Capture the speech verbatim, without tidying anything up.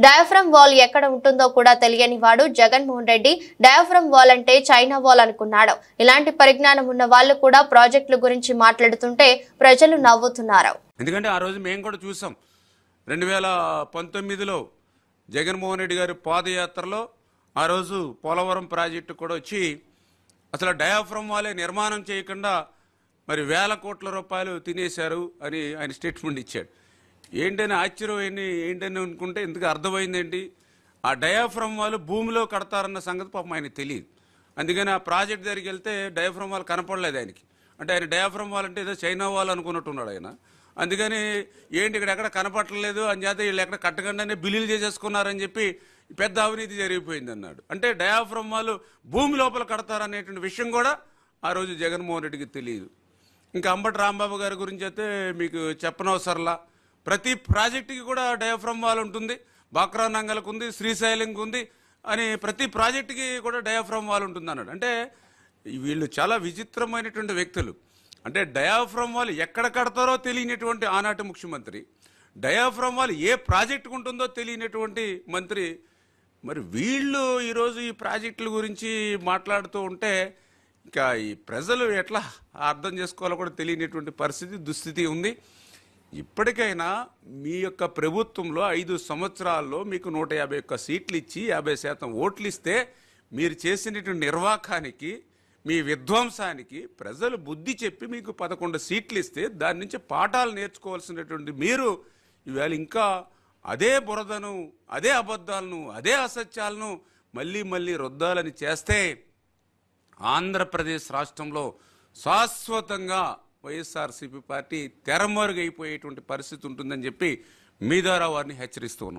Diaphragm wall ఎక్కడ ఉంటుందో కూడా తెలియని వాడు జగన్మోహన్ రెడ్డి డయాఫ్రమ్ వాల్ అంటే చైనా వాల్ అనుకున్నాడు. ఇలాంటి పరిజ్ఞానం ఉన్న వాళ్ళు కూడా ప్రాజెక్టుల గురించి మాట్లాడుతుంటే ప్రజలు నవ్వుతున్నారు. ఎందుకంటే ఆ రోజు మేము కూడా చూసాం. రెండు వేల పంతొమ్మిదిలో జగన్మోహన్ రెడ్డి గారి పాదయాత్రలో ఆ రోజు పోలవరం ప్రాజెక్టు కూడా వచ్చి అసలు డయాఫ్రమ్ వాలే నిర్మాణం చేయకుండా మరి వేల కోట్ల రూపాయలు తినేశారు అని ఆయన స్టేట్మెంట్ ఇచ్చాడు. ఏంటని ఆశ్చర్యం ఏంటి ఏంటని అనుకుంటే ఇందుకు అర్థమైంది ఏంటి, ఆ డయాఫ్రమ్ వాళ్ళు భూమిలో కడతారన్న సంగతి పాపం ఆయనకు తెలియదు. అందుకని ఆ ప్రాజెక్ట్ దగ్గరికి వెళ్తే డయాఫ్రమ్ వాళ్ళు కనపడలేదు ఆయనకి. అంటే ఆయన డయాఫ్రమ్ వాల్ అంటే ఏదో చైనా వాళ్ళు అనుకున్నట్టున్నాడు ఆయన. అందుకని ఏంటి ఇక్కడ ఎక్కడ కనపడలేదు అని చేత వీళ్ళు ఎక్కడ కట్టకుండానే బిల్లులు చేసేసుకున్నారని చెప్పి పెద్ద అవినీతి జరిగిపోయింది అన్నాడు. అంటే డయాఫ్రమ్ వాళ్ళు భూమి లోపల కడతారనేటువంటి విషయం కూడా ఆ రోజు జగన్మోహన్ రెడ్డికి తెలియదు. ఇంకా అంబటి రాంబాబు గారి గురించి అయితే మీకు చెప్పనవసరంలా. ప్రతి ప్రాజెక్టుకి కూడా డయాఫ్రమ్ వాల్ ఉంటుంది. బాక్రా నంగల్కు ఉంది, శ్రీశైలంకి ఉంది అని ప్రతి ప్రాజెక్టుకి కూడా డయాఫ్రమ్ వాల్ ఉంటుంది అన్నాడు. అంటే వీళ్ళు చాలా విచిత్రమైనటువంటి వ్యక్తులు. అంటే డయాఫ్రమ్ వాల్ ఎక్కడ కడతారో తెలియనటువంటి ఆనాటి ముఖ్యమంత్రి, డయాఫ్రమ్ వాల్ ఏ ప్రాజెక్టుకు ఉంటుందో తెలియనటువంటి మంత్రి, మరి వీళ్ళు ఈరోజు ఈ ప్రాజెక్టుల గురించి మాట్లాడుతూ ఉంటే ఇంకా ఈ ప్రజలు ఎట్లా అర్థం చేసుకోవాలో కూడా తెలియనటువంటి పరిస్థితి, దుస్థితి ఉంది. ఇప్పటికైనా మీ యొక్క ప్రభుత్వంలో ఐదు సంవత్సరాల్లో మీకు నూట యాభై ఒక్క సీట్లు ఇచ్చి యాభై శాతం ఓట్లు ఇస్తే మీరు చేసినటువంటి నిర్వాకానికి, మీ విధ్వంసానికి ప్రజలు బుద్ధి చెప్పి మీకు పదకొండు సీట్లు ఇస్తే దాని నుంచి పాఠాలు నేర్చుకోవాల్సినటువంటి మీరు ఇవాళ ఇంకా అదే బురదను, అదే అబద్ధాలను, అదే అసత్యాలను మళ్ళీ మళ్ళీ రుద్దాలని చేస్తే ఆంధ్రప్రదేశ్ రాష్ట్రంలో శాశ్వతంగా వైఎస్ఆర్సీపీ పార్టీ తెరమరుగైపోయేటువంటి పరిస్థితి ఉంటుందని చెప్పి మీ ద్వారా వారిని హెచ్చరిస్తూ ఉన్నాం.